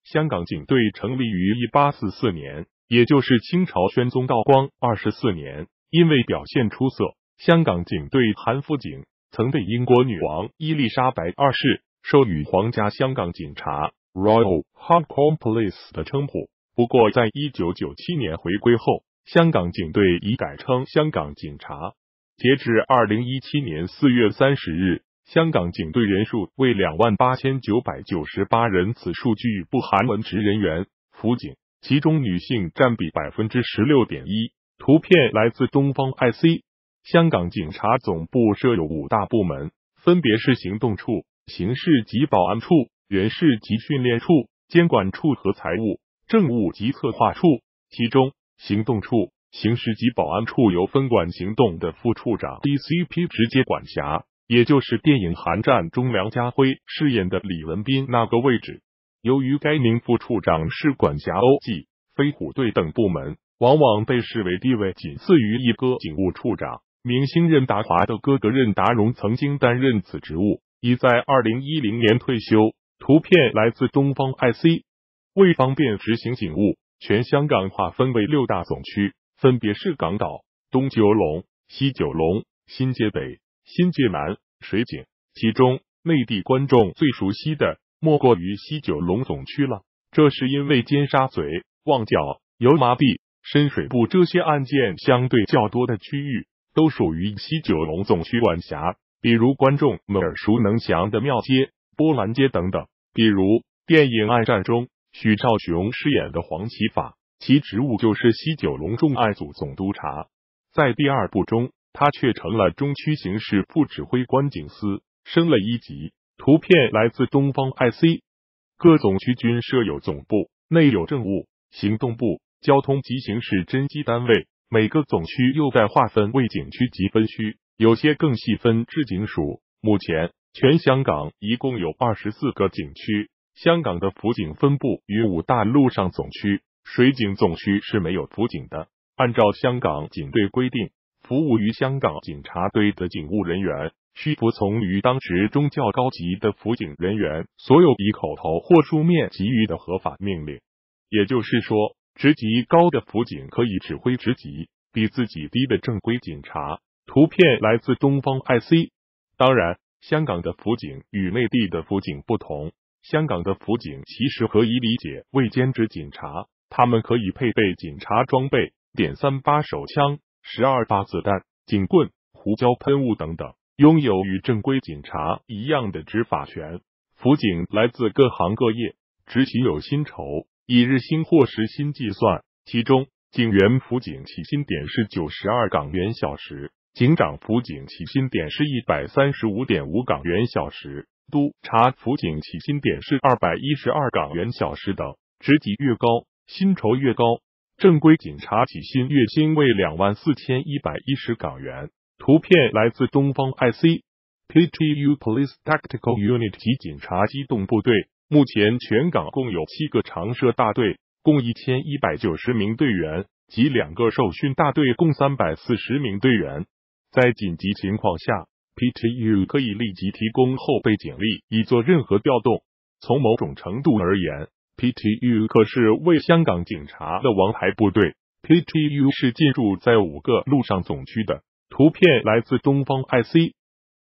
香港警队成立于1844年，也就是清朝宣宗道光24年。因为表现出色，香港警队韩辅警曾被英国女王伊丽莎白二世授予皇家香港警察 Royal Hong Kong Police 的称呼。不过，在1997年回归后，香港警队已改称香港警察。截至2017年4月30日，香港警队人数为28998人，此数据不含文职人员、辅警，其中女性占比 16.1%。图片来自东方 IC。香港警察总部设有5大部门，分别是行动处、刑事及保安处、人事及训练处、监管处和财务、政务及策划处。其中，行动处、刑事及保安处由分管行动的副处长 DCP 直接管辖，也就是电影《寒战》中梁家辉饰演的李文斌那个位置。由于该名副处长是管辖OG、飞虎队等部门，往往被视为地位仅次于一哥警务处长。明星任达华的哥哥任达荣曾经担任此职务，已在2010年退休。图片来自东方 IC。为方便执行警务，全香港划分为6大总区，分别是港岛、东九龙、西九龙、新界北、新界南、水警。其中，内地观众最熟悉的莫过于西九龙总区了，这是因为尖沙咀、旺角、油麻地、深水埗这些案件相对较多的区域都属于西九龙总区管辖，比如观众们耳熟能详的庙街、波兰街等等。比如电影《暗战》中许绍雄饰演的黄启法，其职务就是西九龙重案组总督察。在第2部中，他却成了中区刑事副指挥官警司，升了1级。图片来自东方 IC。各总区均设有总部，内有政务、行动部、交通及刑事侦缉单位。每个总区又再划分为警区及分区，有些更细分至警署。目前，全香港一共有24个警区。香港的辅警分布于5大陆上总区，水警总区是没有辅警的。按照香港警队规定，服务于香港警察队的警务人员需服从于当职中较高级的辅警人员所有以口头或书面给予的合法命令。也就是说，职级高的辅警可以指挥职级比自己低的正规警察。图片来自东方 IC。当然，香港的辅警与内地的辅警不同，香港的辅警其实可以理解为兼职警察，他们可以配备警察装备、.38手枪、12发子弹、警棍、胡椒喷雾等等，拥有与正规警察一样的执法权。辅警来自各行各业，执勤有薪酬，以日薪或时薪计算，其中警员辅警起薪点是92港元小时，警长辅警起薪点是135.5港元小时，督察辅警起薪点是212港元小时等。职级越高，薪酬越高。正规警察起薪月薪为24,110港元。图片来自东方 IC。PTU Police Tactical Unit 及警察机动部队，目前全港共有7个常设大队，共1190名队员，及2个受训大队，共340名队员。在紧急情况下， PTU 可以立即提供后备警力，以做任何调动。从某种程度而言， PTU 可是为香港警察的王牌部队。PTU 是进驻在5个陆上总区的。图片来自东方 IC。